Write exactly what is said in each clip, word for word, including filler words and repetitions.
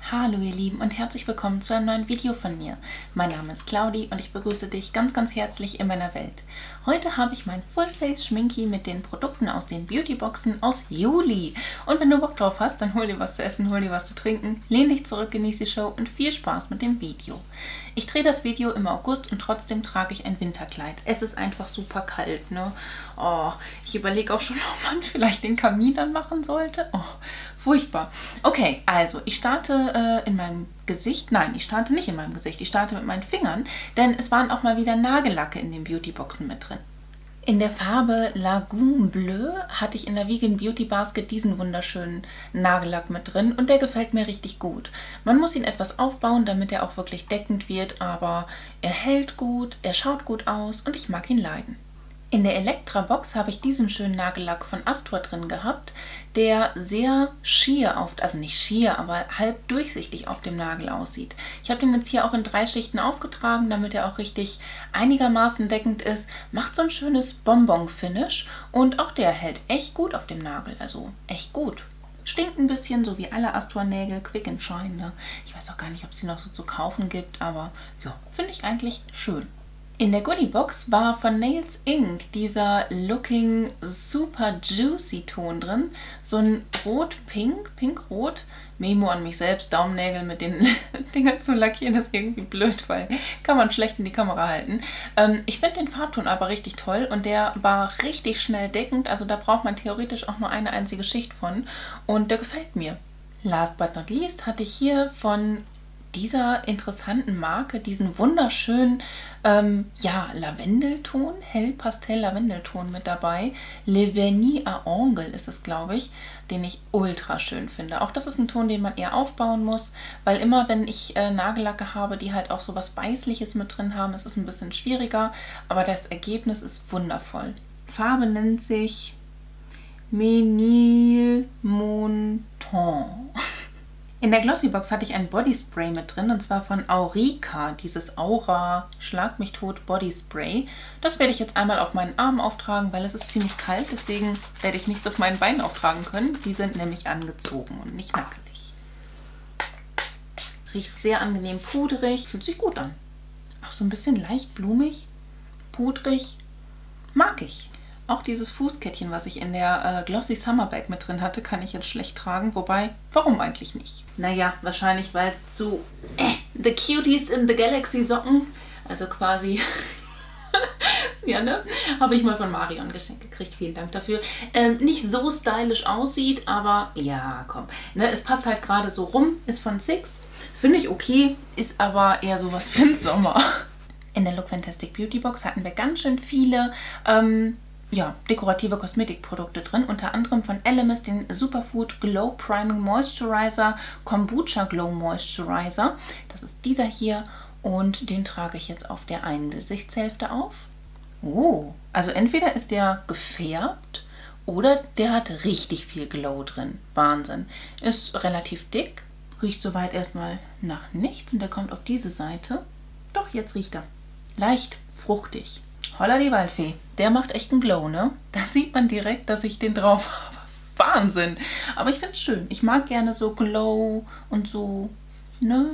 Hallo ihr Lieben und herzlich willkommen zu einem neuen Video von mir. Mein Name ist Claudi und ich begrüße dich ganz ganz herzlich in meiner Welt. Heute habe ich mein Full Face Schminki mit den Produkten aus den Beautyboxen aus Juli. Und wenn du Bock drauf hast, dann hol dir was zu essen, hol dir was zu trinken, lehn dich zurück, genieße die Show und viel Spaß mit dem Video. Ich drehe das Video im August und trotzdem trage ich ein Winterkleid. Es ist einfach super kalt, ne? Oh, ich überlege auch schon, ob man vielleicht den Kamin dann machen sollte. Oh, furchtbar. Okay, also ich starte äh, in meinem Gesicht. Nein, ich starte nicht in meinem Gesicht. Ich starte mit meinen Fingern, denn es waren auch mal wieder Nagellacke in den Beautyboxen mit drin. In der Farbe Lagoon Bleu hatte ich in der Vegan Beauty Basket diesen wunderschönen Nagellack mit drin und der gefällt mir richtig gut. Man muss ihn etwas aufbauen, damit er auch wirklich deckend wird, aber er hält gut, er schaut gut aus und ich mag ihn leiden. In der Elektra Box habe ich diesen schönen Nagellack von Astor drin gehabt, der sehr schier auf, also nicht schier, aber halb durchsichtig auf dem Nagel aussieht. Ich habe den jetzt hier auch in drei Schichten aufgetragen, damit er auch richtig einigermaßen deckend ist. Macht so ein schönes Bonbon-Finish und auch der hält echt gut auf dem Nagel, also echt gut. Stinkt ein bisschen, so wie alle Astor-Nägel, Quick and Shine. Ne? Ich weiß auch gar nicht, ob es die noch so zu kaufen gibt, aber ja, finde ich eigentlich schön. In der Goodie-Box war von Nails Inc dieser Looking Super Juicy Ton drin. So ein Rot-Pink, Pink-Rot. Memo an mich selbst, Daumennägel mit den Dingern zu lackieren ist irgendwie blöd, weil kann man schlecht in die Kamera halten. Ähm, ich finde den Farbton aber richtig toll und der war richtig schnell deckend. Also da braucht man theoretisch auch nur eine einzige Schicht von und der gefällt mir. Last but not least hatte ich hier von dieser interessanten Marke diesen wunderschönen ähm, ja, Lavendelton, hell-pastell-Lavendelton mit dabei. Le Vernis à Ongles ist es, glaube ich, den ich ultra schön finde. Auch das ist ein Ton, den man eher aufbauen muss, weil immer, wenn ich äh, Nagellacke habe, die halt auch so was Weißliches mit drin haben, ist es ein bisschen schwieriger, aber das Ergebnis ist wundervoll. Farbe nennt sich Ménilmontant. In der Glossybox hatte ich ein Bodyspray mit drin und zwar von Aurica, dieses Aura Schlag mich tot Bodyspray. Das werde ich jetzt einmal auf meinen Arm auftragen, weil es ist ziemlich kalt, deswegen werde ich nichts auf meinen Beinen auftragen können. Die sind nämlich angezogen und nicht nackelig. Riecht sehr angenehm pudrig, fühlt sich gut an. Auch so ein bisschen leicht blumig, pudrig, mag ich. Auch dieses Fußkettchen, was ich in der äh, Glossy Summer Bag mit drin hatte, kann ich jetzt schlecht tragen. Wobei, warum eigentlich nicht? Naja, wahrscheinlich, weil es zu äh, The Cuties in the Galaxy Socken, also quasi, ja ne, habe ich mal von Marion geschenkt gekriegt. Vielen Dank dafür. Ähm, nicht so stylisch aussieht, aber ja, komm. Ne, es passt halt gerade so rum, ist von Six. Finde ich okay, ist aber eher sowas für den Sommer. In der Look Fantastic Beauty Box hatten wir ganz schön viele ähm, ja, dekorative Kosmetikprodukte drin, unter anderem von Elemis den Superfood Glow Priming Moisturizer, Kombucha Glow Moisturizer. Das ist dieser hier und den trage ich jetzt auf der einen Gesichtshälfte auf. Oh, also entweder ist der gefärbt oder der hat richtig viel Glow drin. Wahnsinn. Ist relativ dick, riecht soweit erstmal nach nichts und der kommt auf diese Seite. Doch, jetzt riecht er. Leicht fruchtig. Holla die Waldfee, der macht echt einen Glow, ne? Da sieht man direkt, dass ich den drauf habe. Wahnsinn! Aber ich finde es schön. Ich mag gerne so Glow und so, ne?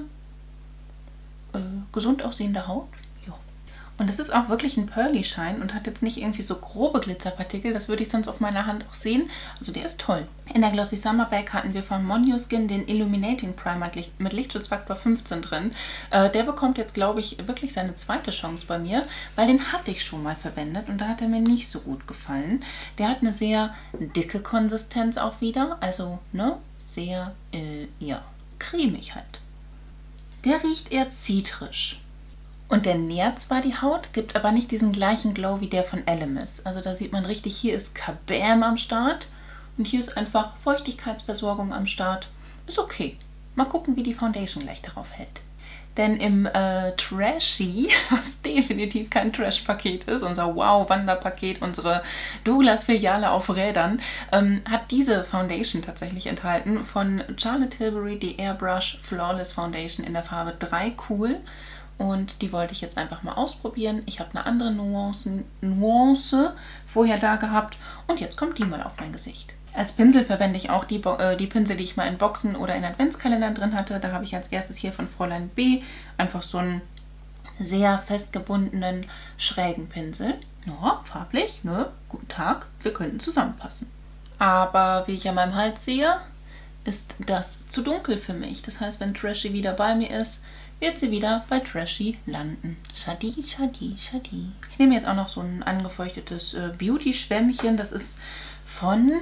Äh, gesund aussehende Haut. Jo. Und es ist auch wirklich ein Pearly Shine und hat jetzt nicht irgendwie so grobe Glitzerpartikel. Das würde ich sonst auf meiner Hand auch sehen. Also der ist toll. In der Glossy Summer Bag hatten wir von Monyo Skin den Illuminating Primer mit Lichtschutzfaktor fünfzehn drin. Äh, der bekommt jetzt, glaube ich, wirklich seine zweite Chance bei mir, weil den hatte ich schon mal verwendet und da hat er mir nicht so gut gefallen. Der hat eine sehr dicke Konsistenz auch wieder, also ne, sehr, äh, ja, cremig halt. Der riecht eher zitrisch. Und der nährt zwar die Haut, gibt aber nicht diesen gleichen Glow wie der von Elemis. Also da sieht man richtig, hier ist Kabam am Start. Und hier ist einfach Feuchtigkeitsversorgung am Start. Ist okay. Mal gucken, wie die Foundation gleich darauf hält. Denn im äh, Trashy, was definitiv kein Trash-Paket ist, unser Wow-Wanderpaket, unsere Douglas-Filiale auf Rädern, ähm, hat diese Foundation tatsächlich enthalten von Charlotte Tilbury, die Airbrush Flawless Foundation in der Farbe drei Cool. Und die wollte ich jetzt einfach mal ausprobieren. Ich habe eine andere Nuance, Nuance vorher da gehabt und jetzt kommt die mal auf mein Gesicht. Als Pinsel verwende ich auch die, Bo äh, die Pinsel, die ich mal in Boxen oder in Adventskalendern drin hatte. Da habe ich als erstes hier von Fräulein B einfach so einen sehr festgebundenen, schrägen Pinsel. Ja, farblich, ne? Guten Tag, wir könnten zusammenpassen. Aber wie ich an meinem Hals sehe, ist das zu dunkel für mich. Das heißt, wenn Trashy wieder bei mir ist, wird sie wieder bei Trashy landen. Schadi, schadi, schadi. Ich nehme jetzt auch noch so ein angefeuchtetes äh, Beauty-Schwämmchen. Das ist von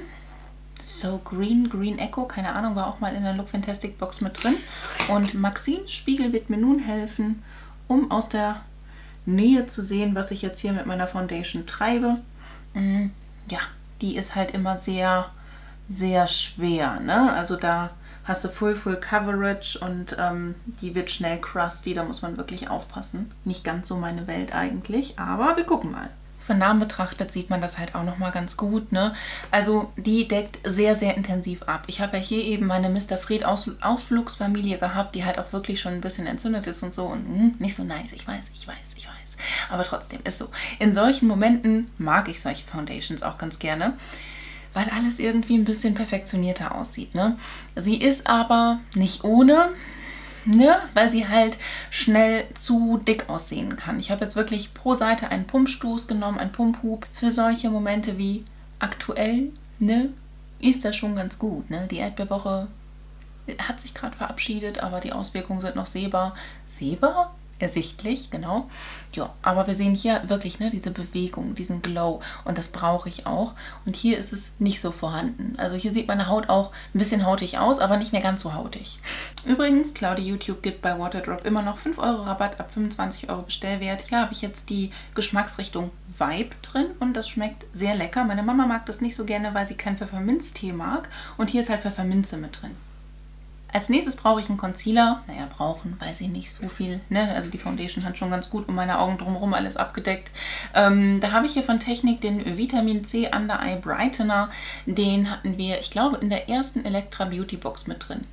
So Green, Green Echo. Keine Ahnung, war auch mal in der Look Fantastic Box mit drin. Und Maxines Spiegel wird mir nun helfen, um aus der Nähe zu sehen, was ich jetzt hier mit meiner Foundation treibe. Mhm. Ja, die ist halt immer sehr, sehr schwer, ne? Also da hast du Full, Full Coverage und ähm, die wird schnell crusty, da muss man wirklich aufpassen. Nicht ganz so meine Welt eigentlich, aber wir gucken mal. Von nahem betrachtet sieht man das halt auch nochmal ganz gut, ne? Also die deckt sehr, sehr intensiv ab. Ich habe ja hier eben meine Mister Fred Aus Ausflugsfamilie gehabt, die halt auch wirklich schon ein bisschen entzündet ist und so und mh, nicht so nice, ich weiß, ich weiß, ich weiß. Aber trotzdem ist so. In solchen Momenten mag ich solche Foundations auch ganz gerne, weil alles irgendwie ein bisschen perfektionierter aussieht, ne? Sie ist aber nicht ohne, ne? Weil sie halt schnell zu dick aussehen kann. Ich habe jetzt wirklich pro Seite einen Pumpstoß genommen, einen Pumphub. Für solche Momente wie aktuell, ne? Ist das schon ganz gut, ne? Die Erdbeerwoche hat sich gerade verabschiedet, aber die Auswirkungen sind noch sehbar. Sehbar? Ersichtlich, genau. Ja, aber wir sehen hier wirklich, ne, diese Bewegung, diesen Glow und das brauche ich auch. Und hier ist es nicht so vorhanden. Also hier sieht meine Haut auch ein bisschen hautig aus, aber nicht mehr ganz so hautig. Übrigens, Claudi YouTube gibt bei Waterdrop immer noch fünf Euro Rabatt ab fünfundzwanzig Euro Bestellwert. Hier habe ich jetzt die Geschmacksrichtung Vibe drin und das schmeckt sehr lecker. Meine Mama mag das nicht so gerne, weil sie keinen Pfefferminztee mag und hier ist halt Pfefferminze mit drin. Als nächstes brauche ich einen Concealer. Naja, brauchen, weiß ich nicht, so viel. Ne? Also die Foundation hat schon ganz gut um meine Augen drumherum alles abgedeckt. Ähm, da habe ich hier von Technik den Vitamin C Under Eye Brightener. Den hatten wir, ich glaube, in der ersten Elektra Beauty Box mit drin.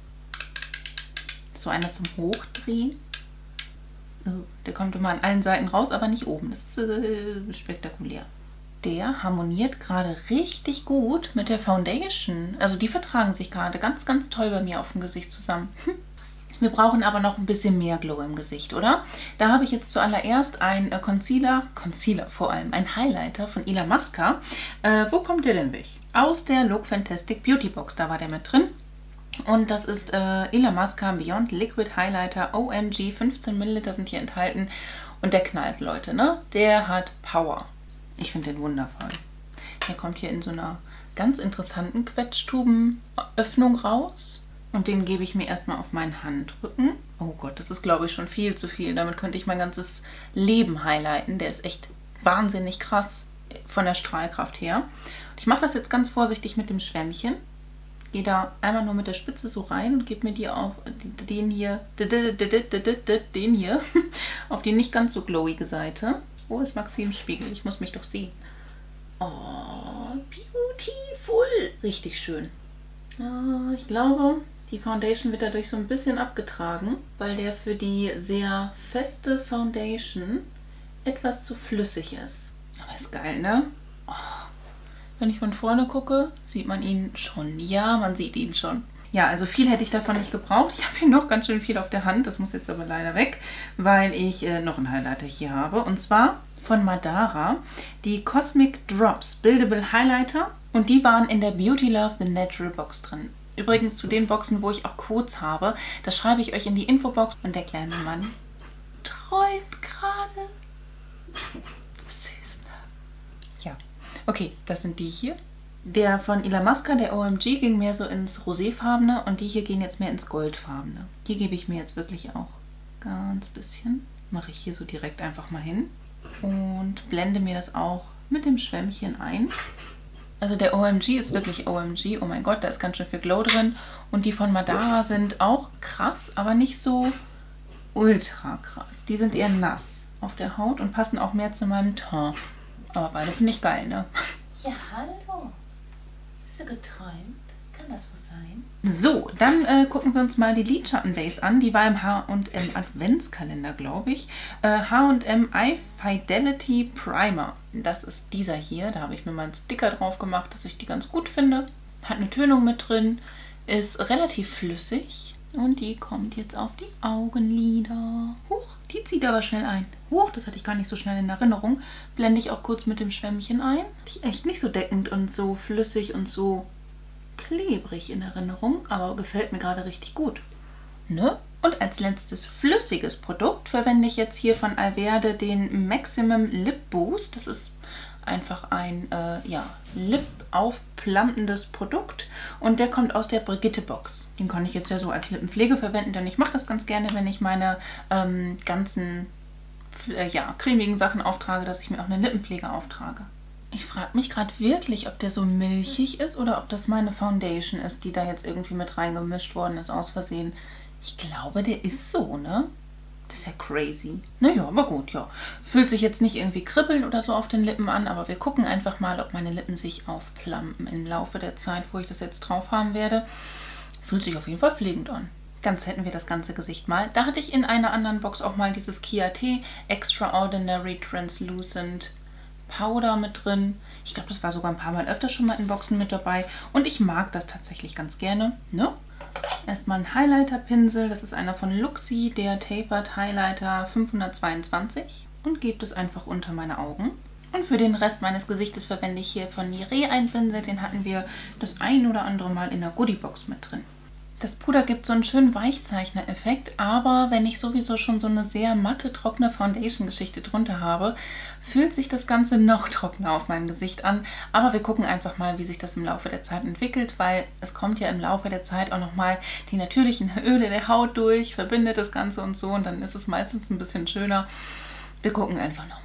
So einer zum Hochdrehen. Oh, der kommt immer an allen Seiten raus, aber nicht oben. Das ist äh, spektakulär. Der harmoniert gerade richtig gut mit der Foundation. Also die vertragen sich gerade ganz, ganz toll bei mir auf dem Gesicht zusammen. Wir brauchen aber noch ein bisschen mehr Glow im Gesicht, oder? Da habe ich jetzt zuallererst ein äh, Concealer, Concealer vor allem, ein Highlighter von Illamasqua. Äh, wo kommt der denn weg? Aus der Look Fantastic Beauty Box, da war der mit drin. Und das ist äh, Illamasqua Beyond Liquid Highlighter O M G. fünfzehn Milliliter sind hier enthalten. Und der knallt, Leute, ne? Der hat Power. Ich finde den wundervoll. Der kommt hier in so einer ganz interessanten Quetschtubenöffnung raus. Und den gebe ich mir erstmal auf meinen Handrücken. Oh Gott, das ist, glaube ich, schon viel zu viel. Damit könnte ich mein ganzes Leben highlighten. Der ist echt wahnsinnig krass von der Strahlkraft her. Ich mache das jetzt ganz vorsichtig mit dem Schwämmchen. Gehe da einmal nur mit der Spitze so rein und gebe mir die auf den hier, den hier, auf die nicht ganz so glowige Seite. Wo ist Maxines Spiegel? Ich muss mich doch sehen. Oh, beautiful. Richtig schön. Oh, ich glaube, die Foundation wird dadurch so ein bisschen abgetragen, weil der für die sehr feste Foundation etwas zu flüssig ist. Aber ist geil, ne? Oh. Wenn ich von vorne gucke, sieht man ihn schon. Ja, man sieht ihn schon. Ja, also viel hätte ich davon nicht gebraucht. Ich habe hier noch ganz schön viel auf der Hand. Das muss jetzt aber leider weg, weil ich äh, noch einen Highlighter hier habe. Und zwar von Madara, die Cosmic Drops Buildable Highlighter. Und die waren in der Beauty Love The Natural Box drin. Übrigens zu den Boxen, wo ich auch Codes habe, das schreibe ich euch in die Infobox. Und der kleine Mann träumt gerade. Süß, ne? Ja, okay, das sind die hier. Der von Illamasqua, der O M G, ging mehr so ins Roséfarbene und die hier gehen jetzt mehr ins Goldfarbene. Hier gebe ich mir jetzt wirklich auch ganz bisschen. Mache ich hier so direkt einfach mal hin und blende mir das auch mit dem Schwämmchen ein. Also der O M G ist wirklich O M G. Oh mein Gott, da ist ganz schön viel Glow drin. Und die von Madara sind auch krass, aber nicht so ultra krass. Die sind eher nass auf der Haut und passen auch mehr zu meinem Teint. Aber beide finde ich geil, ne? Ja, hallo. Hast du geträumt? Kann das wohl sein? So, dann äh, gucken wir uns mal die Lidschattenbase an. Die war im H und M Adventskalender, glaube ich. Äh, H und M Eye Fidelity Primer. Das ist dieser hier. Da habe ich mir mal einen Sticker drauf gemacht, dass ich die ganz gut finde. Hat eine Tönung mit drin, ist relativ flüssig und die kommt jetzt auf die Augenlider. Huch, die zieht aber schnell ein. Huch, das hatte ich gar nicht so schnell in Erinnerung. Blende ich auch kurz mit dem Schwämmchen ein. Die echt nicht so deckend und so flüssig und so klebrig in Erinnerung, aber gefällt mir gerade richtig gut. Ne? Und als letztes flüssiges Produkt verwende ich jetzt hier von Alverde den Maximum Lip Boost. Das ist einfach ein äh, ja, Lip-aufplampendes Produkt und der kommt aus der Brigitte-Box. Den kann ich jetzt ja so als Lippenpflege verwenden, denn ich mache das ganz gerne, wenn ich meine ähm, ganzen äh, ja, cremigen Sachen auftrage, dass ich mir auch eine Lippenpflege auftrage. Ich frage mich gerade wirklich, ob der so milchig ist oder ob das meine Foundation ist, die da jetzt irgendwie mit reingemischt worden ist aus Versehen. Ich glaube, der ist so, ne? Das ist ja crazy. Naja, aber gut, ja. Fühlt sich jetzt nicht irgendwie kribbeln oder so auf den Lippen an, aber wir gucken einfach mal, ob meine Lippen sich aufplampen im Laufe der Zeit, wo ich das jetzt drauf haben werde. Fühlt sich auf jeden Fall pflegend an. Ganz hätten wir das ganze Gesicht mal. Da hatte ich in einer anderen Box auch mal dieses Kia T Extraordinary Translucent Powder mit drin. Ich glaube, das war sogar ein paar Mal öfter schon mal in Boxen mit dabei. Und ich mag das tatsächlich ganz gerne, ne? Erstmal ein Highlighter-Pinsel, das ist einer von Luxi, der Tapered Highlighter fünfhundertzweiundzwanzig und gebe es einfach unter meine Augen. Und für den Rest meines Gesichtes verwende ich hier von Nivea einen Pinsel, den hatten wir das ein oder andere Mal in der Goodiebox mit drin. Das Puder gibt so einen schönen Weichzeichner-Effekt, aber wenn ich sowieso schon so eine sehr matte, trockene Foundation-Geschichte drunter habe, fühlt sich das Ganze noch trockener auf meinem Gesicht an. Aber wir gucken einfach mal, wie sich das im Laufe der Zeit entwickelt, weil es kommt ja im Laufe der Zeit auch nochmal die natürlichen Öle der Haut durch, verbindet das Ganze und so und dann ist es meistens ein bisschen schöner. Wir gucken einfach nochmal.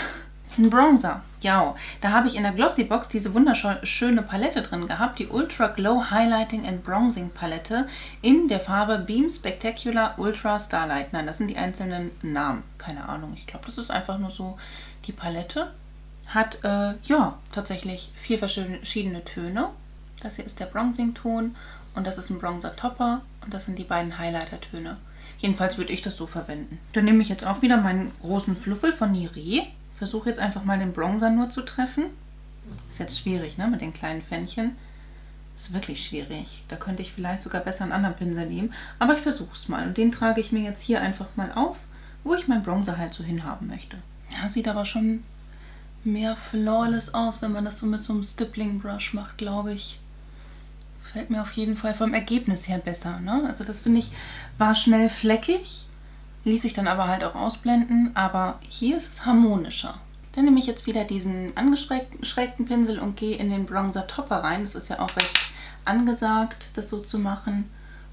Ein Bronzer, ja, da habe ich in der Glossy Box diese wunderschöne Palette drin gehabt, die Ultra Glow Highlighting and Bronzing Palette in der Farbe Beam Spectacular Ultra Starlight. Nein, das sind die einzelnen Namen, keine Ahnung, ich glaube, das ist einfach nur so die Palette. Hat, äh, ja, tatsächlich vier verschiedene Töne. Das hier ist der Bronzing-Ton und das ist ein Bronzer-Topper und das sind die beiden Highlighter-Töne. Jedenfalls würde ich das so verwenden. Dann nehme ich jetzt auch wieder meinen großen Fluffel von Niré. Versuche jetzt einfach mal den Bronzer nur zu treffen. Ist jetzt schwierig, ne, mit den kleinen Pfännchen. Ist wirklich schwierig. Da könnte ich vielleicht sogar besser einen anderen Pinsel nehmen. Aber ich versuche es mal. Und den trage ich mir jetzt hier einfach mal auf, wo ich meinen Bronzer halt so hinhaben möchte. Ja, sieht aber schon mehr flawless aus, wenn man das so mit so einem Stippling Brush macht, glaube ich. Fällt mir auf jeden Fall vom Ergebnis her besser, ne? Also das finde ich, war schnell fleckig. Ließ sich dann aber halt auch ausblenden, aber hier ist es harmonischer. Dann nehme ich jetzt wieder diesen angeschrägten Pinsel und gehe in den Bronzer Topper rein. Das ist ja auch recht angesagt, das so zu machen.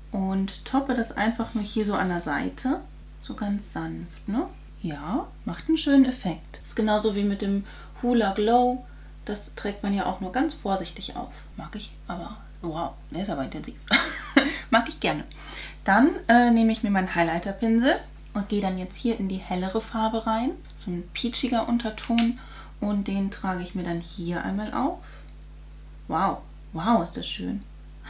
Und toppe das einfach nur hier so an der Seite, so ganz sanft, ne? Ja, macht einen schönen Effekt. Ist genauso wie mit dem Hoola Glow. Das trägt man ja auch nur ganz vorsichtig auf. Mag ich, aber wow, der ist aber intensiv. Mag ich gerne. Dann äh, nehme ich mir meinen Highlighter-Pinsel und gehe dann jetzt hier in die hellere Farbe rein. So ein peachiger Unterton. Und den trage ich mir dann hier einmal auf. Wow, wow, ist das schön.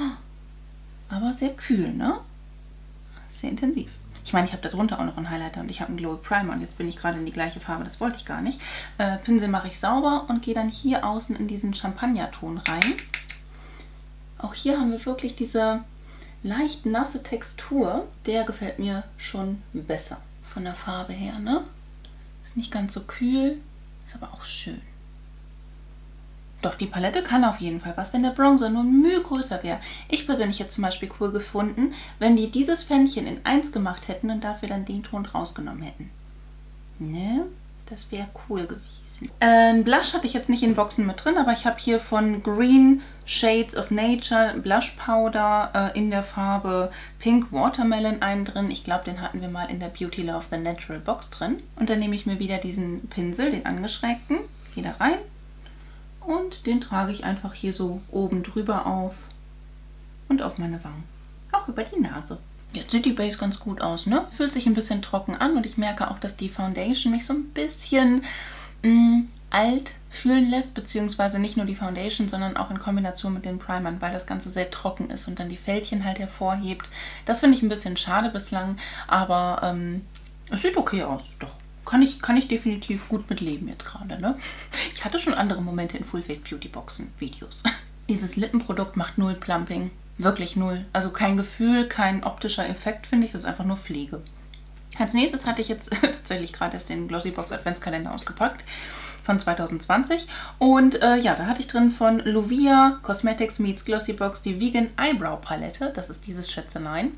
Aber sehr kühl, ne? Sehr intensiv. Ich meine, ich habe darunter auch noch einen Highlighter und ich habe einen Glow Primer und jetzt bin ich gerade in die gleiche Farbe, das wollte ich gar nicht. Äh, Pinsel mache ich sauber und gehe dann hier außen in diesen Champagnerton rein. Auch hier haben wir wirklich diese leicht nasse Textur. Der gefällt mir schon besser von der Farbe her, ne? Ist nicht ganz so kühl, ist aber auch schön. Doch, die Palette kann auf jeden Fall was, wenn der Bronzer nur ein Mühe größer wäre. Ich persönlich hätte zum Beispiel cool gefunden, wenn die dieses Pfännchen in eins gemacht hätten und dafür dann den Ton rausgenommen hätten. Ne? Das wäre cool gewesen. Äh, ein Blush hatte ich jetzt nicht in Boxen mit drin, aber ich habe hier von Green Shades of Nature Blush Powder äh, in der Farbe Pink Watermelon einen drin. Ich glaube, den hatten wir mal in der Beauty Love The Natural Box drin. Und dann nehme ich mir wieder diesen Pinsel, den angeschrägten, gehe da rein. Und den trage ich einfach hier so oben drüber auf und auf meine Wangen. Auch über die Nase. Jetzt sieht die Base ganz gut aus, ne? Fühlt sich ein bisschen trocken an und ich merke auch, dass die Foundation mich so ein bisschen mh, alt fühlen lässt, beziehungsweise nicht nur die Foundation, sondern auch in Kombination mit den Primern, weil das Ganze sehr trocken ist und dann die Fältchen halt hervorhebt. Das finde ich ein bisschen schade bislang, aber ähm, es sieht okay aus, doch. Kann ich, kann ich definitiv gut mit leben jetzt gerade, ne? Ich hatte schon andere Momente in Full Face Beauty Boxen Videos. Dieses Lippenprodukt macht null Plumping. Wirklich null. Also kein Gefühl, kein optischer Effekt, finde ich. Das ist einfach nur Pflege. Als nächstes hatte ich jetzt tatsächlich gerade erst den Glossybox Adventskalender ausgepackt von zwanzig zwanzig. Und äh, ja, da hatte ich drin von Lovia Cosmetics meets Glossybox die Vegan Eyebrow Palette. Das ist dieses Schätzelein.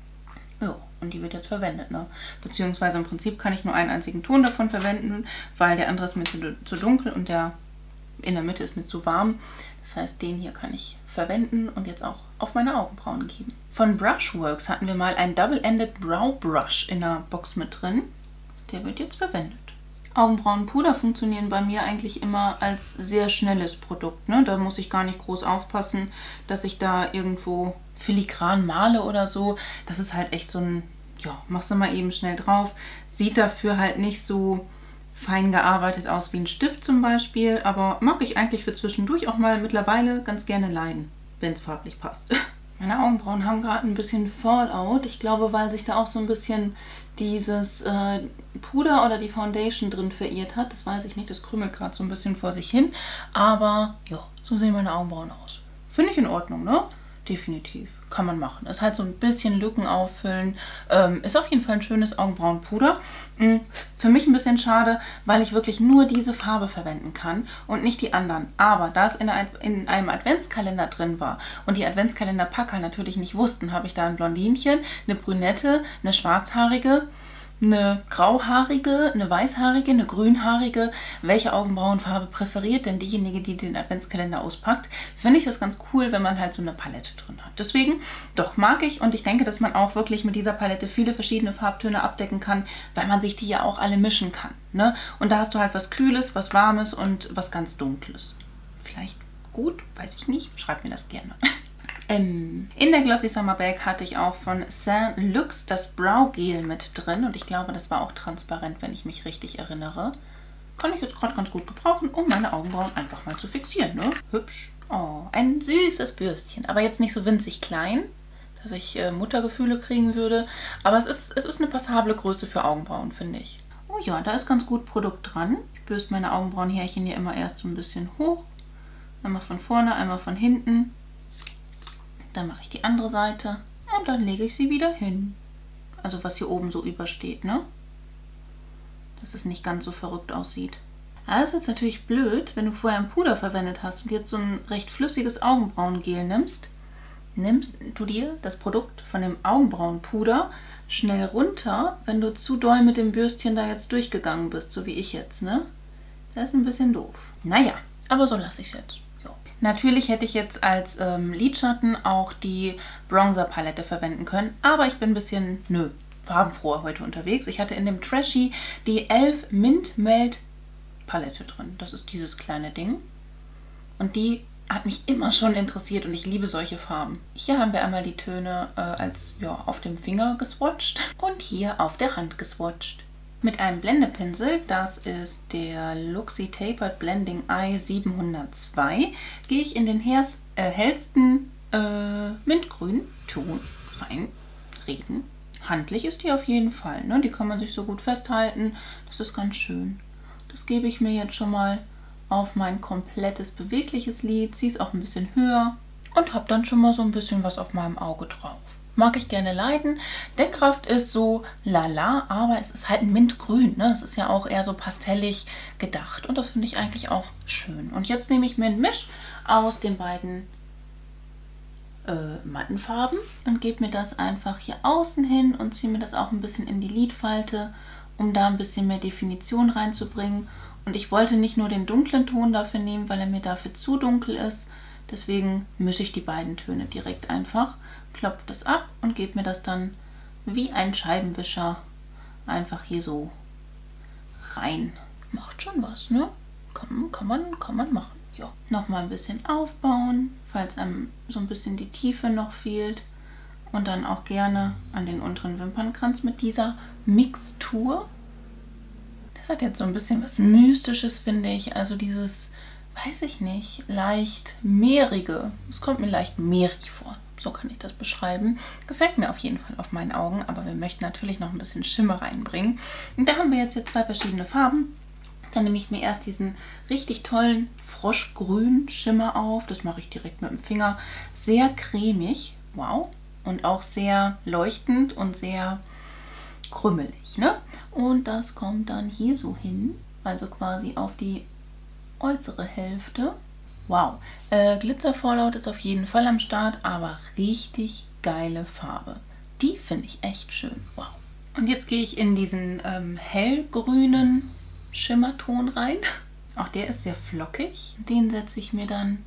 Ja, und die wird jetzt verwendet, ne? Beziehungsweise im Prinzip kann ich nur einen einzigen Ton davon verwenden, weil der andere ist mir zu, zu dunkel und der in der Mitte ist mir zu warm. Das heißt, den hier kann ich verwenden und jetzt auch auf meine Augenbrauen geben. Von Brushworks hatten wir mal ein Double-Ended Brow Brush in der Box mit drin. Der wird jetzt verwendet. Augenbrauenpuder funktionieren bei mir eigentlich immer als sehr schnelles Produkt, ne? Da muss ich gar nicht groß aufpassen, dass ich da irgendwo filigran male oder so. Das ist halt echt so ein, ja, machst du mal eben schnell drauf. Sieht dafür halt nicht so fein gearbeitet aus wie ein Stift zum Beispiel, aber mag ich eigentlich für zwischendurch auch mal mittlerweile ganz gerne leiden, wenn es farblich passt. Meine Augenbrauen haben gerade ein bisschen Fallout. Ich glaube, weil sich da auch so ein bisschen dieses äh, Puder oder die Foundation drin verirrt hat. Das weiß ich nicht, das krümelt gerade so ein bisschen vor sich hin. Aber ja, so sehen meine Augenbrauen aus. Finde ich in Ordnung, ne? Definitiv. Kann man machen. Ist halt so ein bisschen Lücken auffüllen. Ähm, ist auf jeden Fall ein schönes Augenbrauenpuder. Mhm. Für mich ein bisschen schade, weil ich wirklich nur diese Farbe verwenden kann und nicht die anderen. Aber da es in, ein, in einem Adventskalender drin war und die Adventskalender-Packer natürlich nicht wussten, habe ich da ein Blondinchen, eine Brünette, eine schwarzhaarige, eine grauhaarige, eine weißhaarige, eine grünhaarige. Welche Augenbrauenfarbe präferiert denn diejenige, die den Adventskalender auspackt? Finde ich das ganz cool, wenn man halt so eine Palette drin hat. Deswegen, doch, mag ich. Und ich denke, dass man auch wirklich mit dieser Palette viele verschiedene Farbtöne abdecken kann, weil man sich die ja auch alle mischen kann, ne? Und da hast du halt was Kühles, was Warmes und was ganz Dunkles. Vielleicht gut, weiß ich nicht. Schreib mir das gerne. Ähm, in der Glossy Summer Bag hatte ich auch von Saint Luxe das Brow Gel mit drin und ich glaube, das war auch transparent, wenn ich mich richtig erinnere. Kann ich jetzt gerade ganz gut gebrauchen, um meine Augenbrauen einfach mal zu fixieren, ne? Hübsch. Oh, ein süßes Bürstchen, aber jetzt nicht so winzig klein, dass ich äh, Muttergefühle kriegen würde, aber es ist, es ist eine passable Größe für Augenbrauen, finde ich. Oh ja, da ist ganz gut Produkt dran. Ich bürste meine Augenbrauenhärchen hier immer erst so ein bisschen hoch. Einmal von vorne, einmal von hinten. Dann mache ich die andere Seite und dann lege ich sie wieder hin. Also was hier oben so übersteht, ne? Dass es nicht ganz so verrückt aussieht. Aber das ist jetzt natürlich blöd, wenn du vorher ein Puder verwendet hast und jetzt so ein recht flüssiges Augenbrauengel nimmst. Nimmst du dir das Produkt von dem Augenbrauenpuder schnell runter, wenn du zu doll mit dem Bürstchen da jetzt durchgegangen bist, so wie ich jetzt, ne? Das ist ein bisschen doof. Naja, aber so lasse ich es jetzt. Natürlich hätte ich jetzt als ähm, Lidschatten auch die Bronzer-Palette verwenden können, aber ich bin ein bisschen, nö, farbenfroher heute unterwegs. Ich hatte in dem Trashy die elf Mint Melt Palette drin. Das ist dieses kleine Ding. Und die hat mich immer schon interessiert und ich liebe solche Farben. Hier haben wir einmal die Töne äh, als ja, auf dem Finger geswatcht und hier auf der Hand geswatcht. Mit einem Blendepinsel, das ist der Luxie Tapered Blending Eye siebenhundertzwei, gehe ich in den hers, äh, hellsten äh, Mintgrün Ton rein. Reden. Handlich ist die auf jeden Fall, ne? Die kann man sich so gut festhalten. Das ist ganz schön. Das gebe ich mir jetzt schon mal auf mein komplettes bewegliches Lid, ziehe es auch ein bisschen höher und habe dann schon mal so ein bisschen was auf meinem Auge drauf. Mag ich gerne leiden. Deckkraft ist so lala, aber es ist halt ein Mintgrün, ne? Es ist ja auch eher so pastellig gedacht und das finde ich eigentlich auch schön. Und jetzt nehme ich mir einen Misch aus den beiden äh, matten Farben und gebe mir das einfach hier außen hin und ziehe mir das auch ein bisschen in die Lidfalte, um da ein bisschen mehr Definition reinzubringen. Und ich wollte nicht nur den dunklen Ton dafür nehmen, weil er mir dafür zu dunkel ist. Deswegen mische ich die beiden Töne direkt einfach. Klopfe das ab und gebe mir das dann wie ein Scheibenwischer einfach hier so rein. Macht schon was, ne? Kann, kann, man, kann man machen. Ja. Nochmal ein bisschen aufbauen, falls einem so ein bisschen die Tiefe noch fehlt. Und dann auch gerne an den unteren Wimpernkranz mit dieser Mixtur. Das hat jetzt so ein bisschen was Mystisches, finde ich. Also dieses, weiß ich nicht, leicht meerige. Es kommt mir leicht meerig vor. So kann ich das beschreiben. Gefällt mir auf jeden Fall auf meinen Augen, aber wir möchten natürlich noch ein bisschen Schimmer reinbringen. Und da haben wir jetzt hier zwei verschiedene Farben. Dann nehme ich mir erst diesen richtig tollen Froschgrün Schimmer auf. Das mache ich direkt mit dem Finger. Sehr cremig, wow. Und auch sehr leuchtend und sehr krümmelig, ne? Und das kommt dann hier so hin, also quasi auf die äußere Hälfte. Wow, äh, Glitzer Fallout ist auf jeden Fall am Start, aber richtig geile Farbe. Die finde ich echt schön, wow. Und jetzt gehe ich in diesen ähm, hellgrünen Schimmerton rein. Auch der ist sehr flockig. Den setze ich mir dann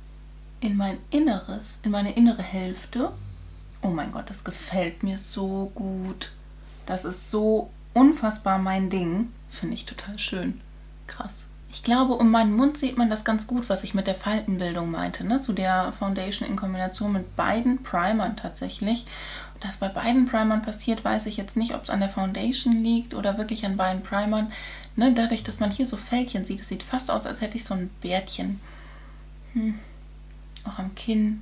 in mein Inneres, in meine innere Hälfte. Oh mein Gott, das gefällt mir so gut. Das ist so unfassbar mein Ding. Finde ich total schön. Krass. Ich glaube, um meinen Mund sieht man das ganz gut, was ich mit der Faltenbildung meinte, ne? Zu der Foundation in Kombination mit beiden Primern tatsächlich. Und dass bei beiden Primern passiert, weiß ich jetzt nicht, ob es an der Foundation liegt oder wirklich an beiden Primern. Ne? Dadurch, dass man hier so Fältchen sieht, es sieht fast aus, als hätte ich so ein Bärtchen. Hm. Auch am Kinn.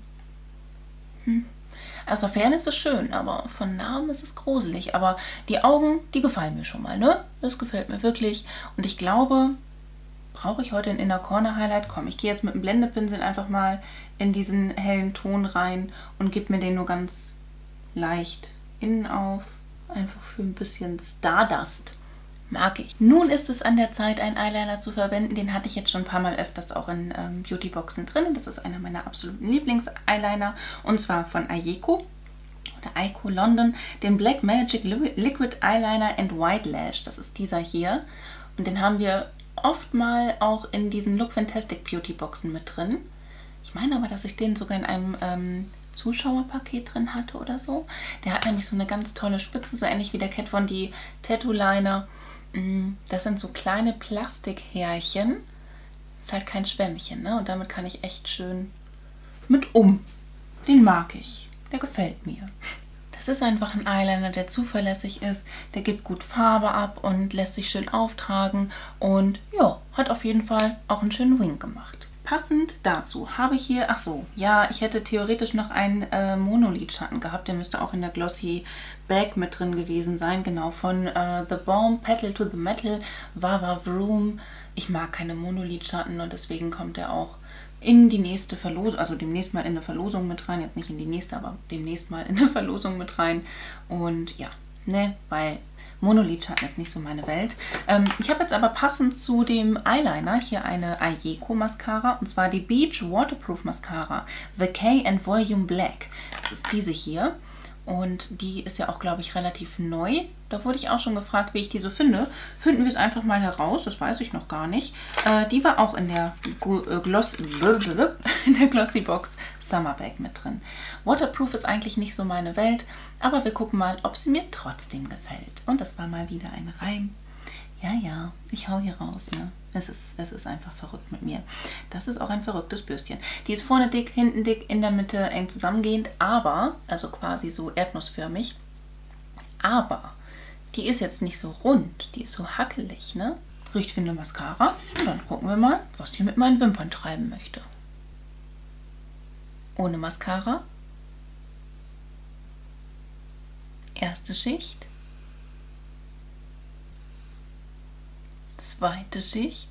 Hm. Aus der Ferne ist es schön, aber von nahem ist es gruselig. Aber die Augen, die gefallen mir schon mal, ne? Das gefällt mir wirklich. Und ich glaube, brauche ich heute ein Inner Corner Highlight? Komm, ich gehe jetzt mit dem Blendepinsel einfach mal in diesen hellen Ton rein und gebe mir den nur ganz leicht innen auf. Einfach für ein bisschen Stardust. Mag ich. Nun ist es an der Zeit, einen Eyeliner zu verwenden. Den hatte ich jetzt schon ein paar Mal öfters auch in ähm, Beautyboxen drin. Das ist einer meiner absoluten Lieblings-Eyeliner. Und zwar von Ayeko oder Ayeko London. Den Black Magic Liquid Eyeliner and White Lash. Das ist dieser hier. Und den haben wir oft mal auch in diesen Look Fantastic Beautyboxen mit drin. Ich meine aber, dass ich den sogar in einem ähm, Zuschauerpaket drin hatte oder so. Der hat nämlich so eine ganz tolle Spitze, so ähnlich wie der Kat Von D Tattoo Liner. Das sind so kleine Plastikhärchen. Ist halt kein Schwämmchen, ne? Und damit kann ich echt schön mit um. Den mag ich. Der gefällt mir. Das ist einfach ein Eyeliner, der zuverlässig ist. Der gibt gut Farbe ab und lässt sich schön auftragen. Und ja, hat auf jeden Fall auch einen schönen Wing gemacht. Passend dazu habe ich hier, ach so, ja, ich hätte theoretisch noch einen äh, Monolidschatten gehabt. Der müsste auch in der Glossy Bag mit drin gewesen sein. Genau, von äh, The Balm Petal to the Metal, Vava Vroom. Ich mag keine Monolidschatten und deswegen kommt er auch in die nächste Verlosung, also demnächst mal in eine Verlosung mit rein. Jetzt nicht in die nächste, aber demnächst mal in eine Verlosung mit rein. Und ja, ne, weil Monolidschatten ist nicht so meine Welt. Ähm, ich habe jetzt aber passend zu dem Eyeliner hier eine Ayeko Mascara, und zwar die Beach Waterproof Mascara Vacay and Volume Black. Das ist diese hier und die ist ja auch, glaube ich, relativ neu. Da wurde ich auch schon gefragt, wie ich die so finde. Finden wir es einfach mal heraus, das weiß ich noch gar nicht. Äh, die war auch in der, äh, Gloss in der Glossy Box Summer Bag mit drin. Waterproof ist eigentlich nicht so meine Welt, aber wir gucken mal, ob sie mir trotzdem gefällt. Und das war mal wieder ein Reim. Ja, ja, ich hau hier raus, ne? Es ist, es ist einfach verrückt mit mir. Das ist auch ein verrücktes Bürstchen. Die ist vorne dick, hinten dick, in der Mitte eng zusammengehend, aber, also quasi so erdnussförmig, aber die ist jetzt nicht so rund, die ist so hackelig, ne? Riecht wie eine Mascara. Und dann gucken wir mal, was die mit meinen Wimpern treiben möchte. Ohne Mascara. Erste Schicht. Zweite Schicht.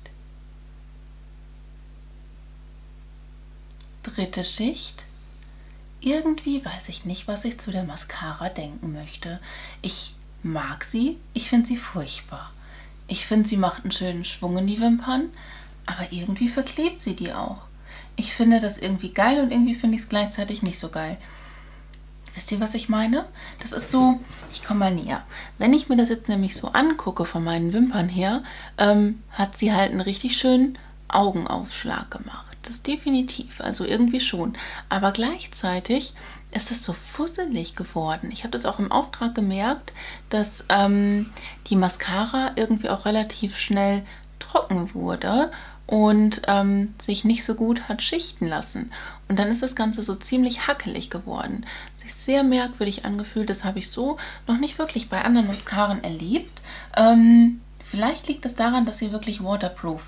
Dritte Schicht. Irgendwie weiß ich nicht, was ich zu der Mascara denken möchte. Ich mag sie, ich finde sie furchtbar. Ich finde, sie macht einen schönen Schwung in die Wimpern, aber irgendwie verklebt sie die auch. Ich finde das irgendwie geil und irgendwie finde ich es gleichzeitig nicht so geil. Wisst ihr, was ich meine? Das ist so, ich komme mal näher. Wenn ich mir das jetzt nämlich so angucke von meinen Wimpern her, ähm, hat sie halt einen richtig schönen Augenaufschlag gemacht. Das definitiv, also irgendwie schon. Aber gleichzeitig ist es so fusselig geworden. Ich habe das auch im Auftrag gemerkt, dass ähm, die Mascara irgendwie auch relativ schnell trocken wurde und ähm, sich nicht so gut hat schichten lassen. Und dann ist das Ganze so ziemlich hackelig geworden. Sich sehr merkwürdig angefühlt. Das habe ich so noch nicht wirklich bei anderen Mascaren erlebt. Ähm, vielleicht liegt es daran, dass sie wirklich waterproof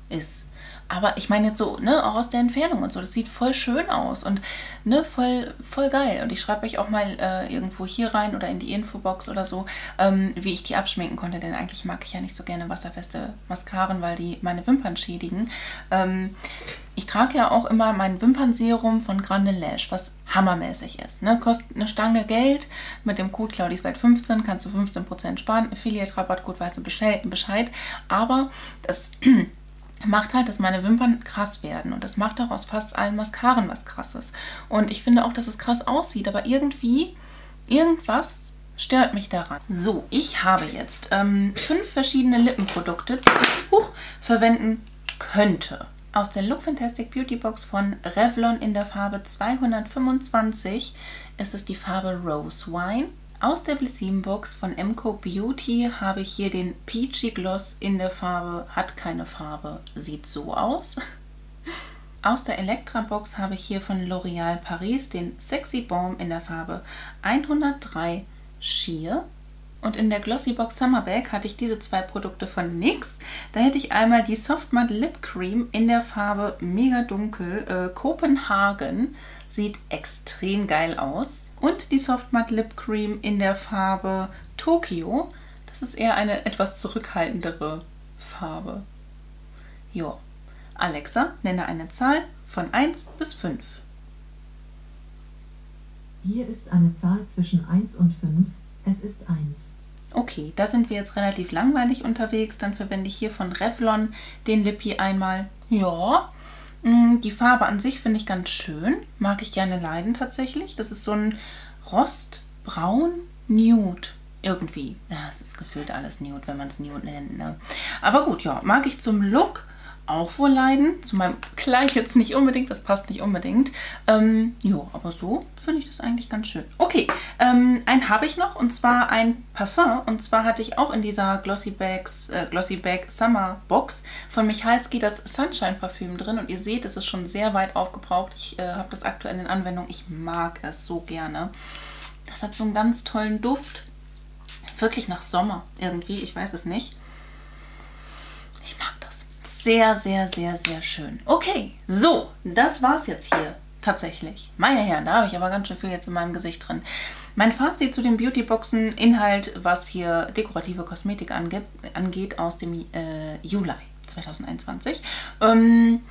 ist. Aber ich meine jetzt so, ne, auch aus der Entfernung und so, das sieht voll schön aus und ne, voll, voll geil. Und ich schreibe euch auch mal äh, irgendwo hier rein oder in die Infobox oder so, ähm, wie ich die abschminken konnte, denn eigentlich mag ich ja nicht so gerne wasserfeste Mascaren, weil die meine Wimpern schädigen. Ähm, ich trage ja auch immer mein Wimpernserum von Grande Lash, was hammermäßig ist. Ne? Kostet eine Stange Geld. Mit dem Code Claudiswelt fünfzehn kannst du fünfzehn Prozent sparen. Affiliate-Rabattcode, weißt du Bescheid. Aber das macht halt, dass meine Wimpern krass werden. Und das macht auch aus fast allen Mascaren was Krasses. Und ich finde auch, dass es krass aussieht. Aber irgendwie, irgendwas stört mich daran. So, ich habe jetzt ähm, fünf verschiedene Lippenprodukte, die ich hoch verwenden könnte. Aus der Look Fantastic Beauty Box von Revlon in der Farbe zweihundertfünfundzwanzig ist es die Farbe Rose Wine. Aus der Blissim Box von Emco Beauty habe ich hier den Peachy Gloss in der Farbe Hat keine Farbe, sieht so aus. Aus der Elektra Box habe ich hier von L'Oréal Paris den Sexy Balm in der Farbe hundertdrei Sheer. Und in der Glossy Box Summer Bag hatte ich diese zwei Produkte von N Y X. Da hätte ich einmal die Soft Matte Lip Cream in der Farbe Mega Dunkel äh, Kopenhagen. Sieht extrem geil aus. Und die Soft Matte Lip Cream in der Farbe Tokyo. Das ist eher eine etwas zurückhaltendere Farbe. Jo. Alexa, nenne eine Zahl von eins bis fünf. Hier ist eine Zahl zwischen eins und fünf. Es ist eins. Okay, da sind wir jetzt relativ langweilig unterwegs. Dann verwende ich hier von Revlon den Lippi einmal. Ja, die Farbe an sich finde ich ganz schön. Mag ich gerne leiden tatsächlich. Das ist so ein Rostbraun Nude. Irgendwie. Ja, es ist gefühlt alles Nude, wenn man es Nude nennt. Ne? Aber gut, ja, mag ich zum Look auch wohl leiden. Zu meinem Kleid jetzt nicht unbedingt, das passt nicht unbedingt. Ähm, jo, aber so finde ich das eigentlich ganz schön. Okay, ähm, einen habe ich noch und zwar ein Parfum. Und zwar hatte ich auch in dieser Glossy, Bags, äh, Glossy Bag Summer Box von Michalski das Sunshine Parfüm drin. Und ihr seht, es ist schon sehr weit aufgebraucht. Ich äh, habe das aktuell in Anwendung. Ich mag es so gerne. Das hat so einen ganz tollen Duft. Wirklich nach Sommer irgendwie, ich weiß es nicht. Ich mag das. Sehr, sehr, sehr, sehr schön. Okay, so, das war's jetzt hier tatsächlich. Meine Herren, da habe ich aber ganz schön viel jetzt in meinem Gesicht drin. Mein Fazit zu den Beautyboxen, Inhalt, was hier dekorative Kosmetik angeht, angeht aus dem äh, Juli zweitausendeinundzwanzig. Ähm,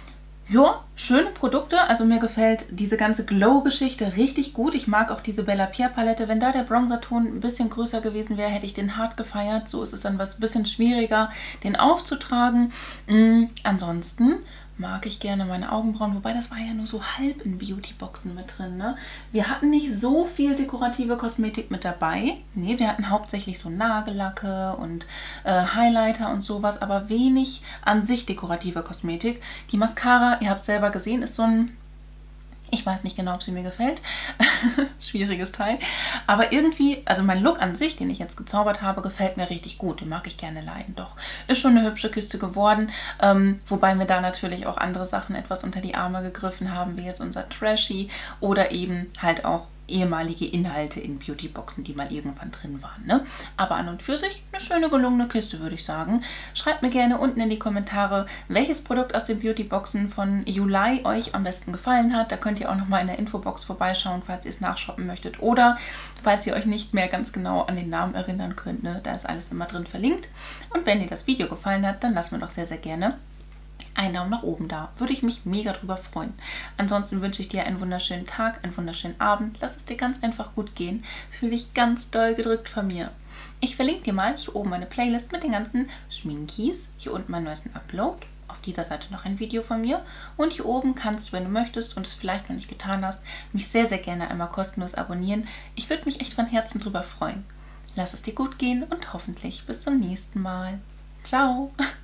ja, schöne Produkte. Also mir gefällt diese ganze Glow-Geschichte richtig gut. Ich mag auch diese Bella Pierre Palette. Wenn da der Bronzerton ein bisschen größer gewesen wäre, hätte ich den hart gefeiert. So ist es dann was ein bisschen schwieriger, den aufzutragen. Mhm. Ansonsten mag ich gerne meine Augenbrauen, wobei das war ja nur so halb in Beautyboxen mit drin. Ne? Wir hatten nicht so viel dekorative Kosmetik mit dabei. Ne, wir hatten hauptsächlich so Nagellacke und äh, Highlighter und sowas, aber wenig an sich dekorative Kosmetik. Die Mascara, ihr habt selber gesehen, ist so ein... Ich weiß nicht genau, ob sie mir gefällt. Schwieriges Teil. Aber irgendwie, also mein Look an sich, den ich jetzt gezaubert habe, gefällt mir richtig gut. Den mag ich gerne leiden. Doch, ist schon eine hübsche Kiste geworden. Ähm, wobei mir da natürlich auch andere Sachen etwas unter die Arme gegriffen haben, wie jetzt unser Trashy oder eben halt auch ehemalige Inhalte in Beautyboxen, die mal irgendwann drin waren. Ne? Aber an und für sich eine schöne gelungene Kiste, würde ich sagen. Schreibt mir gerne unten in die Kommentare, welches Produkt aus den Beautyboxen von Juli euch am besten gefallen hat. Da könnt ihr auch nochmal in der Infobox vorbeischauen, falls ihr es nachshoppen möchtet. Oder falls ihr euch nicht mehr ganz genau an den Namen erinnern könnt. Ne? Da ist alles immer drin verlinkt. Und wenn dir das Video gefallen hat, dann lasst mir doch sehr, sehr gerne einen Daumen nach oben da. Würde ich mich mega drüber freuen. Ansonsten wünsche ich dir einen wunderschönen Tag, einen wunderschönen Abend. Lass es dir ganz einfach gut gehen. Fühl dich ganz doll gedrückt von mir. Ich verlinke dir mal hier oben meine Playlist mit den ganzen Schminkies. Hier unten meinen neuesten Upload. Auf dieser Seite noch ein Video von mir. Und hier oben kannst du, wenn du möchtest und es vielleicht noch nicht getan hast, mich sehr, sehr gerne einmal kostenlos abonnieren. Ich würde mich echt von Herzen drüber freuen. Lass es dir gut gehen und hoffentlich bis zum nächsten Mal. Ciao!